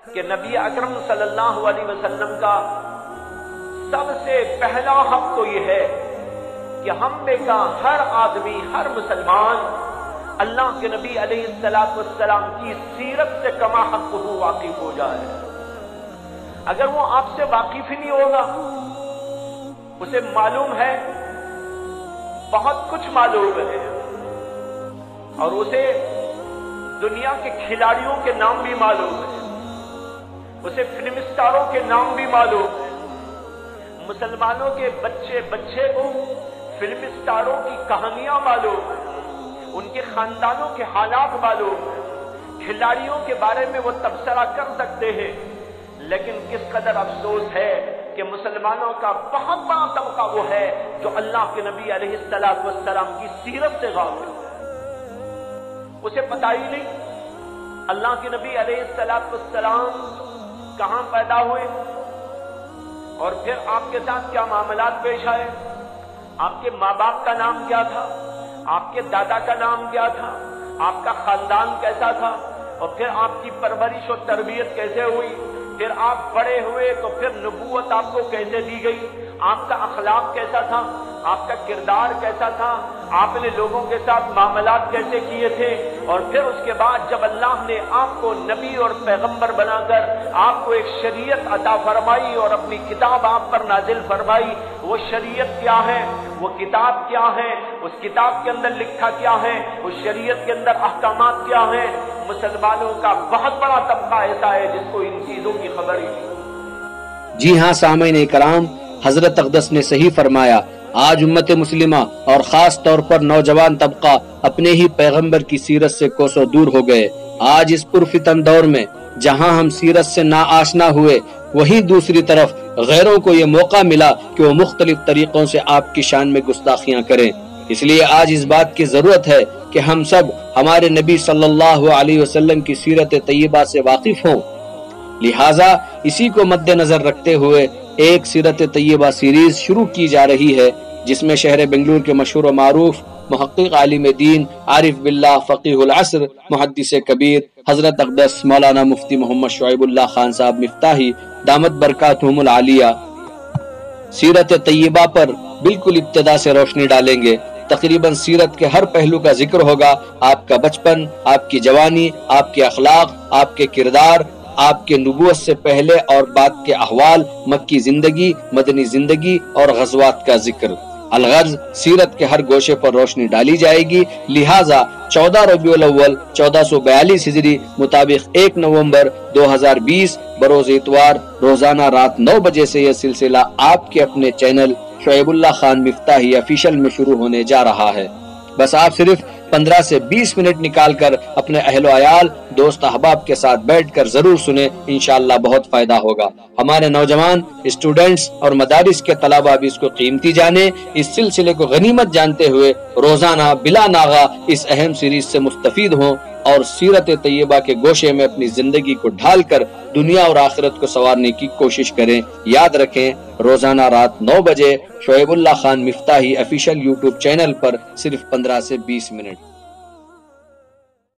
کہ نبی اکرم صلی اللہ علیہ وسلم کا سب سے پہلا حق تو یہ ہے کہ ہم میں کا ہر آدمی، ہر مسلمان اللہ کے نبی علیہ السلام کی سیرت سے کما حق واقف ہو جائے۔ اگر وہ آپ سے واقف ہی نہیں ہوگا، اسے معلوم ہے، بہت کچھ معلوم ہے، اور اسے دنیا کے کھلاڑیوں کے نام بھی معلوم ہے، اسے فلم اسٹاروں کے نام بھی معلوم ہے، مسلمانوں کے بچے کو فلم اسٹاروں کی کہانیاں معلوم ہیں، ان کے خاندانوں کے حالات معلوم ہیں، کھلاڑیوں کے بارے میں وہ تبصرہ کر سکتے ہیں، لیکن کس قدر افسوس ہے کہ مسلمانوں کا بہت بڑا طبقہ وہ ہے جو اللہ کے نبی علیہ السلام کی سیرت سے غافل ہے۔ اسے پتہ ہی نہیں اللہ کے نبی علیہ السلام کہاں پیدا ہوئے اور پھر آپ کے ساتھ کیا معاملات پیش آئے، آپ کے ماں باپ کا نام کیا تھا، آپ کے دادا کا نام کیا تھا، آپ کا خاندان کیسا تھا، اور پھر آپ کی پرورش و تربیت کیسے ہوئی، پھر آپ بڑے ہوئے تو پھر نبوت آپ کو کیسے دی گئی، آپ کا اخلاق کیسا تھا، آپ کا کردار کیسا تھا، آپ نے لوگوں کے ساتھ معاملات کیسے کیے تھے، اور پھر اس کے بعد جب اللہ نے آپ کو نبی اور پیغمبر بنا کر آپ کو ایک شریعت عطا فرمائی اور اپنی کتاب آپ پر نازل فرمائی، وہ شریعت کیا ہے، وہ کتاب کیا ہے، اس کتاب کے اندر لکھا کیا ہے، اس شریعت کے اندر احکامات کیا ہیں، مسلمانوں کا بہت بڑا طبقہ ایسا ہے جس کو ان چیزوں کی خبر ہی نہیں۔ جی ہاں سامعین کرام، حضرت اقدس نے صحیح فرمایا۔ آج امت مسلمہ اور خاص طور پر نوجوان طبقہ اپنے ہی پیغمبر کی سیرت سے کوسوں دور ہو گئے۔ آج اس پرفتن دور میں جہاں ہم سیرت سے ناآشنا ہوئے، وہیں دوسری طرف غیروں کو یہ موقع ملا کہ وہ مختلف طریقوں سے آپ کی شان میں گستاخیاں کریں۔ اس لیے آج اس بات کی ضرورت ہے کہ ہم سب ہمارے نبی صلی اللہ علیہ وسلم کی سیرت طیبہ سے واقف ہوں۔ لہٰذا اسی کو مد نظر رکھتے ہوئے ایک سیرت طیبہ سیریز شروع کی جا رہی ہے، جس میں شہر بنگلور کے مشہور و معروف محقق عالم دین عارف باللہ فقیہ العصر محدث کبیر حضرت اقدس مولانا مفتی محمد شعیب اللہ خان صاحب مفتاحی دامت برکاتہم العالیہ سیرت طیبہ پر بالکل ابتدا سے روشنی ڈالیں گے۔ تقریباً سیرت کے ہر پہلو کا ذکر ہوگا، آپ کا بچپن، آپ کی جوانی، آپ کے اخلاق، آپ کے کردار، آپ کے نبوت سے پہلے اور بعد کے احوال، مکی زندگی، مدنی زندگی اور غزوات کا ذکر۔ الغرض سیرت کے ہر گوشے پر روشنی ڈالی جائے گی۔ لہٰذا 14 ربیع الاول 1442 ہجری مطابق 1 نومبر 2020 بروز اتوار روزانہ رات 9 بجے سے یہ سلسلہ آپ کے اپنے channel Shoaibullah Khan Miftahi official میں شروع ہونے جا رہا ہے۔ بس آپ صرف 15 سے 20 منٹ نکال کر اپنے اہل و عیال، دوست احباب کے ساتھ بیٹھ کر ضرور سنیں، انشاءاللہ بہت فائدہ ہوگا۔ ہمارے نوجوان اسٹوڈنٹس اور مدارس کے طلباء بھی اس کو قیمتی جانیں، اس سلسلے کو غنیمت جانتے ہوئے روزانہ بلا ناغہ اس اہم سیریز سے مستفید ہوں اور سیرت طیبہ کے گوشے میں اپنی زندگی کو ڈھال کر دنیا اور آخرت کو سنوارنے کی کوشش کریں۔ یاد رکھیں، روزانہ رات 9 بجے Shoaibullah Khan Miftahi official YouTube channel پر صرف 15 سے 20 منٹ۔